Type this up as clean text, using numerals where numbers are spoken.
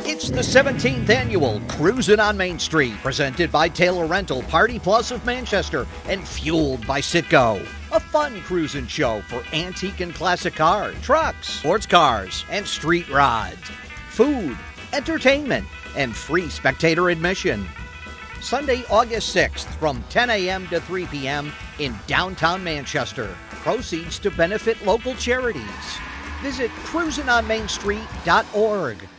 It's the 17th annual Cruisin on Main Street, presented by Taylor Rental, Party Plus of Manchester, and fueled by Citgo. A fun cruisin' show for antique and classic cars, trucks, sports cars, and street rods. Food, entertainment, and free spectator admission. Sunday, August 6th from 10 a.m. to 3 p.m. in downtown Manchester. Proceeds to benefit local charities. Visit cruisinonmainstreet.org.